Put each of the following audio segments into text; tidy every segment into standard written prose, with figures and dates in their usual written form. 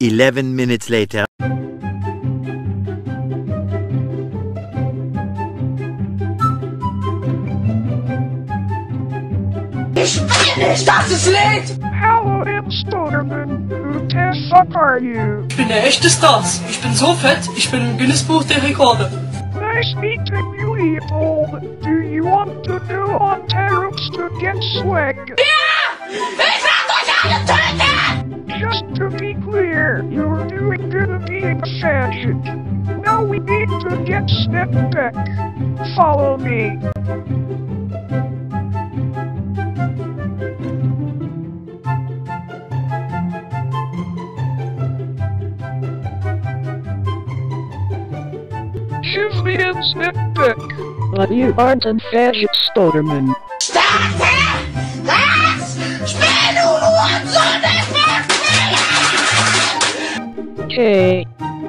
11 minutes later. Ich will nicht, dass es lädt! Hello, I'm Spodermen. Who the fuck are you? Ich bin der echte Stars. Ich bin so fett, ich bin im Guinness-Buch der Rekorde. Nice meeting you, Leopold. Do you want to go on tariffs to get swag? Ja! Ich werde euch alle töten! Just to be clear, you're doing good at being a faggot. Now we need to get step back. Follow me. Give me a step back. But you aren't a faggot, Spodermen. Starte! Was? Spiel du Hurensohn, ich bin Okay.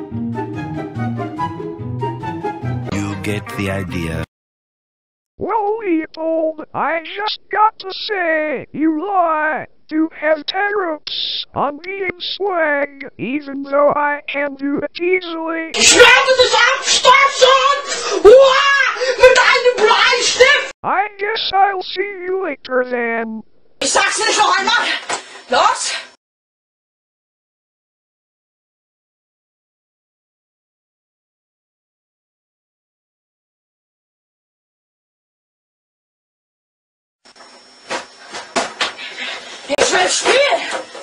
You get the idea. Well, Leopold, I just got to say, you lie to have tariffs on being swag, even though I can do it easily. Ich werde dich abstoßen! Uah! Mit einem Bleistift! I guess I'll see you later then. Ich sag's nicht noch einmal! Los! Ich will spielen!